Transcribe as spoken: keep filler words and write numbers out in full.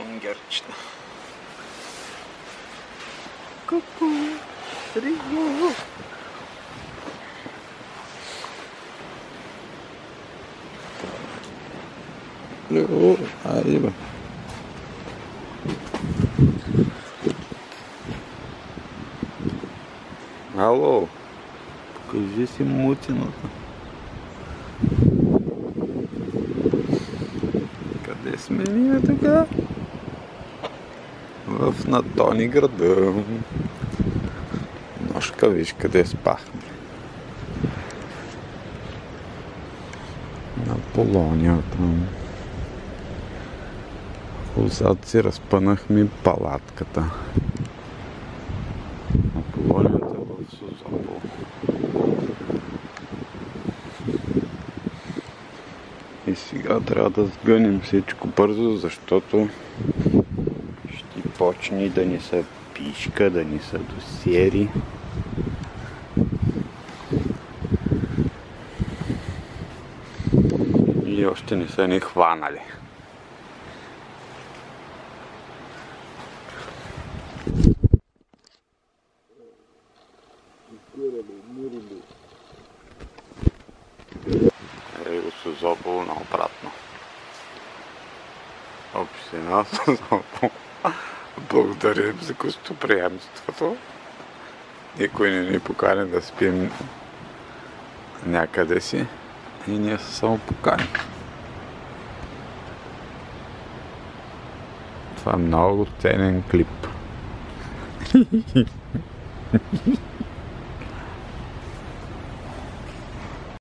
Герчета. Ку-ку! Риго! О, айде бе. Ало! Покажи си мутината. Къде сме ние така? В Натони града. Ножка, виж къде спахме. На Полонията. Отзад си разпънахме палатката. На Полонията в Созопол. И сега трябва да сгънем всичко бързо, защото ще почне да ни са пишка, да ни са досиери. И още не са ни хванали. Ей го Созопол наобратно. Община Созопол. Благодарим за гостоприемството. Никой не ни покани да спим някъде си и ние се само поканим. Това е много ценен клип.